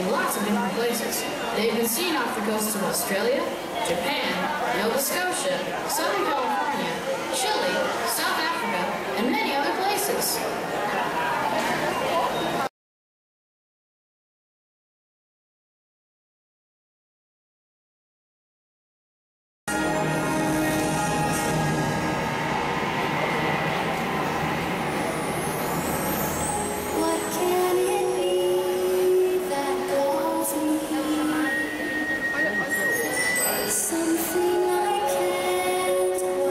in lots of different places. They've been seen off the coasts of Australia, Japan, Nova Scotia, Southern California, Chile, South Africa, and many other places. Something I can't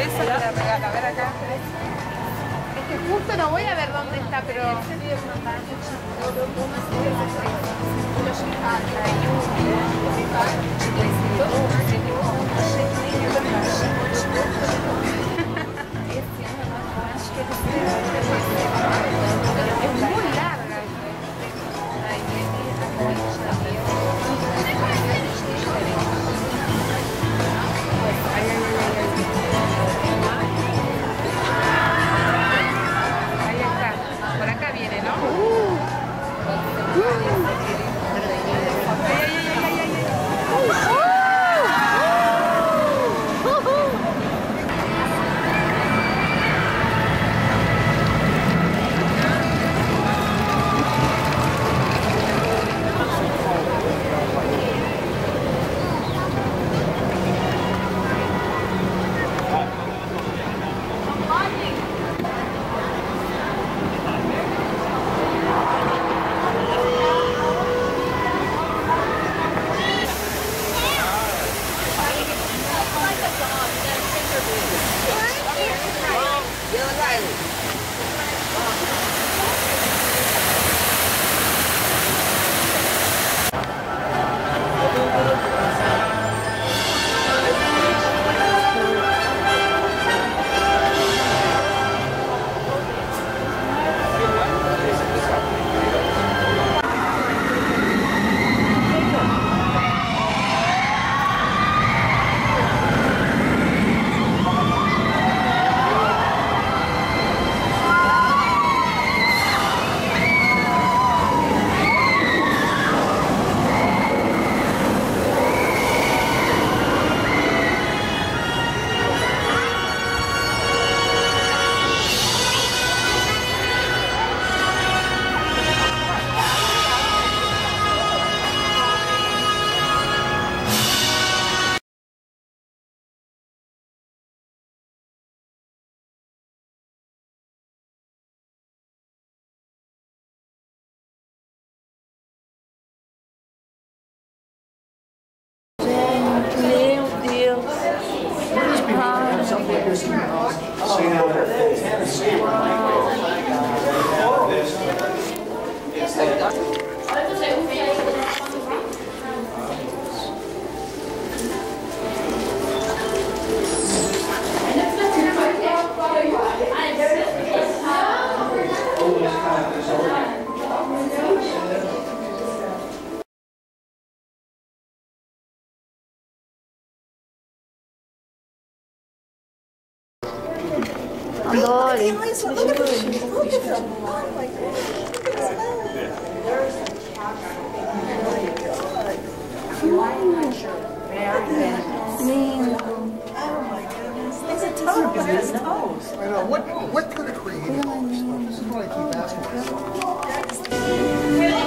esa te la regalo. A ver acá. Es que justo no voy a ver dónde está, pero... Es muy larga. Ahí está. Por acá viene, ¿no? Adoro. I know. What could have created all this stuff? This is what I keep asking myself.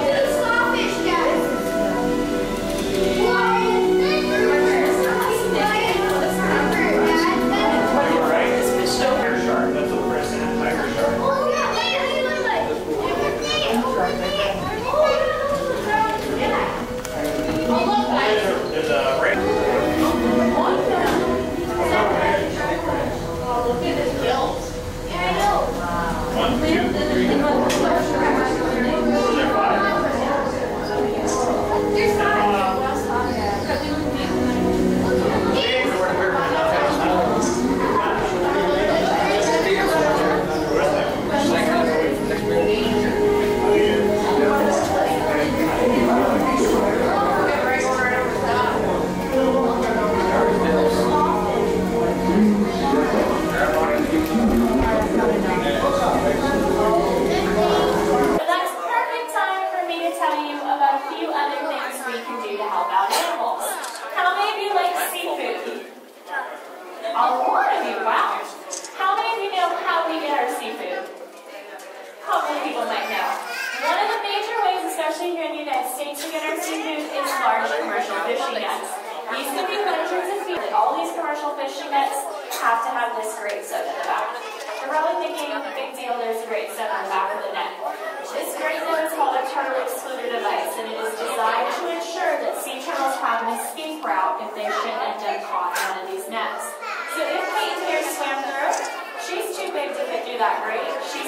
These can be measures of feed. All these commercial fishing nets have to have this grade soda in the back. You're probably thinking, big deal, there's a grade soda on the back of the net. This grade note is called a turtle excluder device, and it is designed to ensure that sea turtles have an escape route if they should end up caught in one of these nets. So if Peyton here swam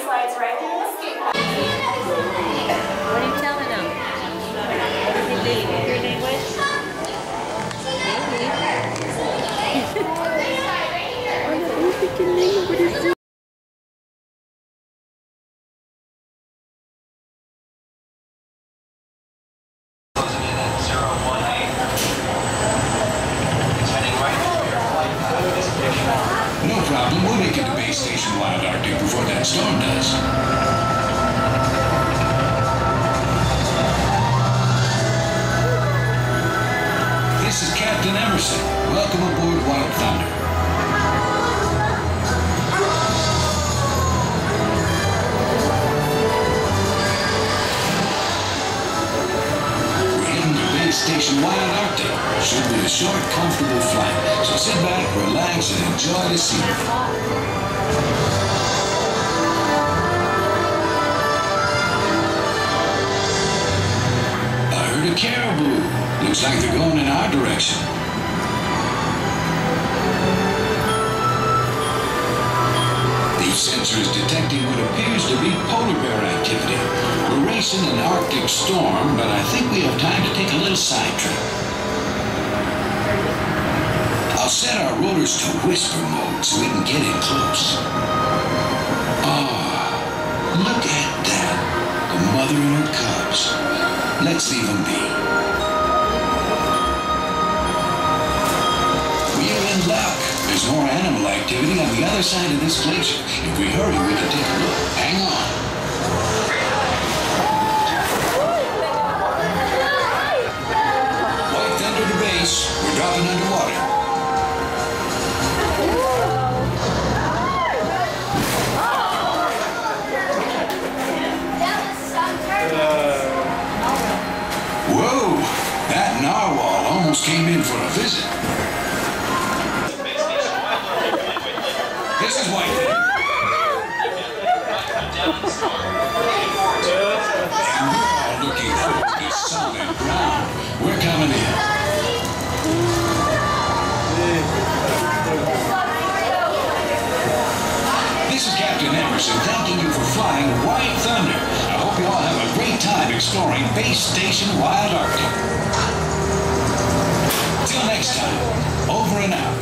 slides right through the skate park. What are you telling them? What did you leave? Your language? No problem, we'll make it to Base Station Wild Arctic before that storm does. This is Captain Emerson. Welcome aboard Wild Thunder. We're heading to Base Station Wild Arctic. Should be a short, comfortable flight. So sit back, relax, and enjoy the scenery. I heard a caribou. Looks like they're going in our direction. These sensors detecting what appears to be polar bear activity. We're racing an Arctic storm, but I think we have time to take a little side trip. I'll set our rotors to whisper mode so we can get in close. Ah, look at that. The mother and her cubs. Let's leave them be. We're in luck. There's more animal activity on the other side of this glacier. If we hurry, we can take a look. Hang on. White Thunder to base. We're dropping underwater. Whoa! That narwhal almost came in for a visit. This is White Thunder. And we're all looking forward to this solid ground. We're coming in. This is Captain Emerson thanking you for flying White Thunder. I hope you all have a great time exploring Base Station Wild Arctic. Till next time, over and out.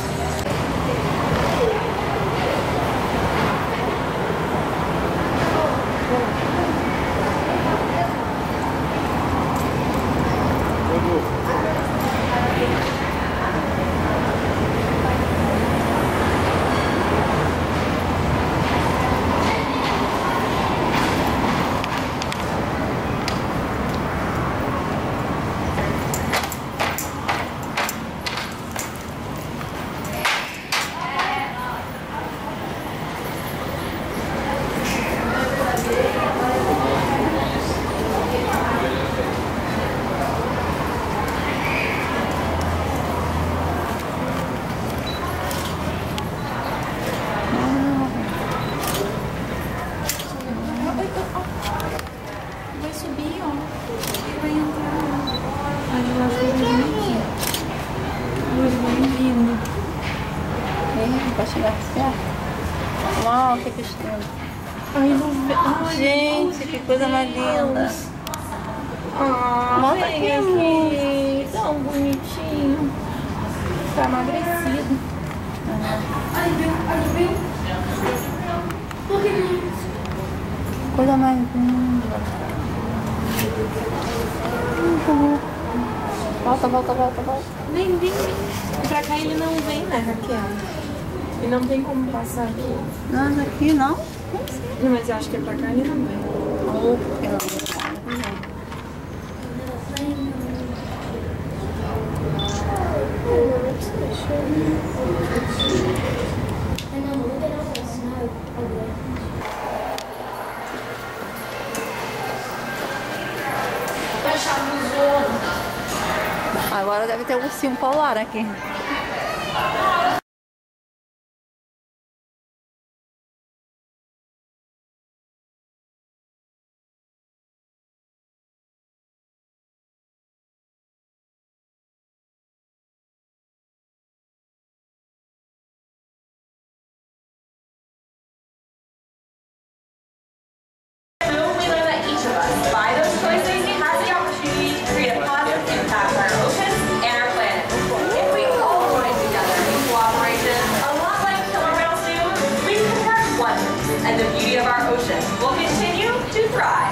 Vai subir, ó. E vai entrar. Aí eu acho que vai vir aqui. Hoje vai vindo. Pra chegar perto. Uau, que besteira. Ai, não vê. Ai, Gente, que coisa mais linda. Mostra Vem aqui. Tão bonitinho. Tá emagrecido. Coisa mais linda. Volta, volta, volta, volta. Vem, vem. Pra cá ele não vem, né, Raquel? E não tem como passar aqui. Não, aqui não. Não, mas eu acho que é pra cá ele não vem. Oh, pelo amor de Deus. Agora deve ter um ursinho polar aqui. and the beauty of our ocean will continue to thrive.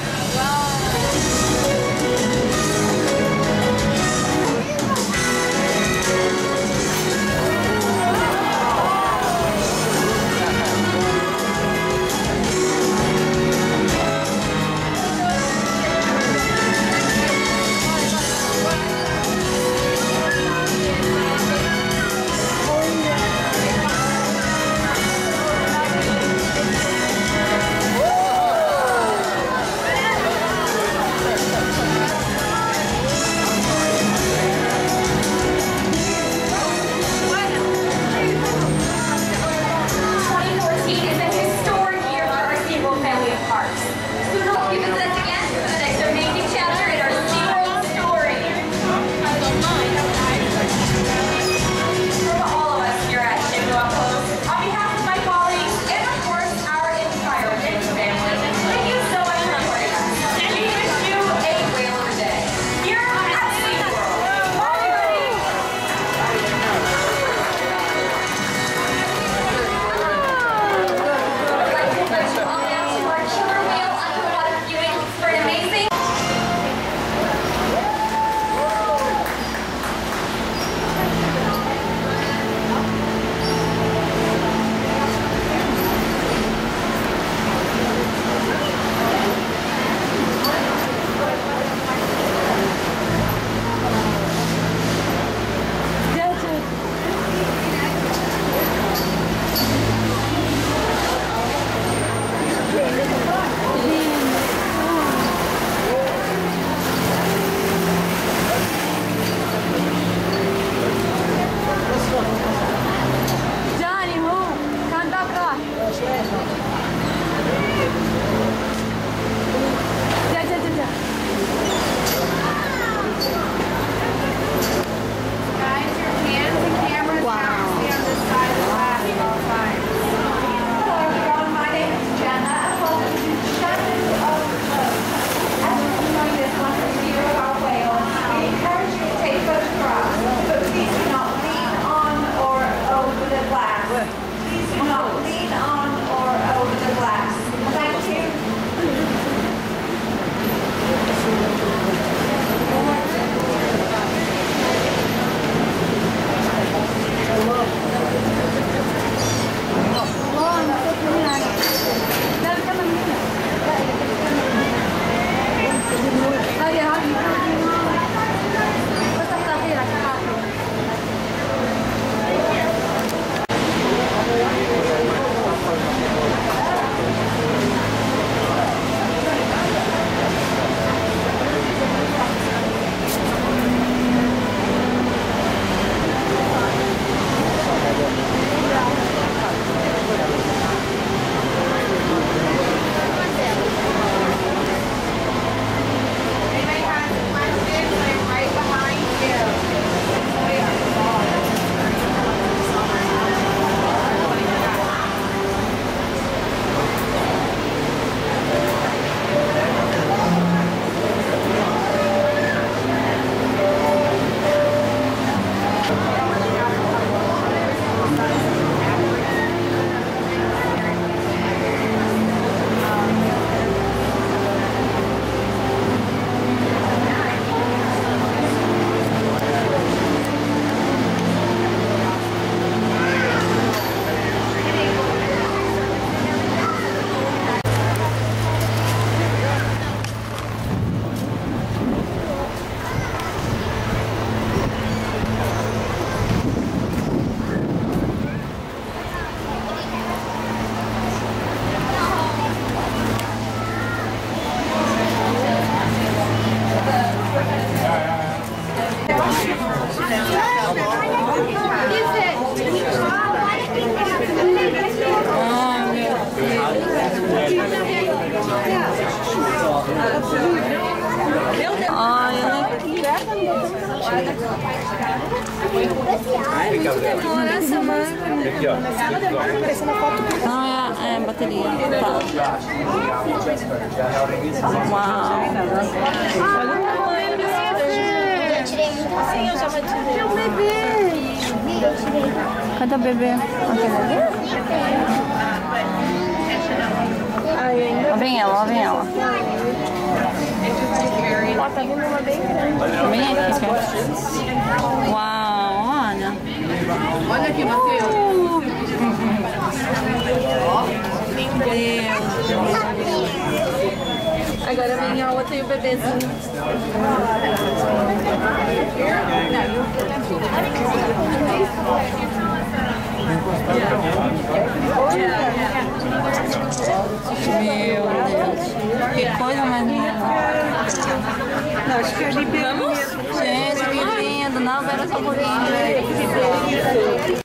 Ah, é bateria. Tá. Uau. Olha o tamanho desse sim, eu já tirei. É o bebê. Cadê o bebê? Aquele ali? tá vindo uma bem grande. Bem aqui, cara. Uau, olha. Olha aqui, Matheus. Meu Deus. Agora vem a outra e o bebezinho. Meu Deus. Que coisa mais linda. Acho que é ali mesmo. Gente, que lindo. Não, era só um pouquinho.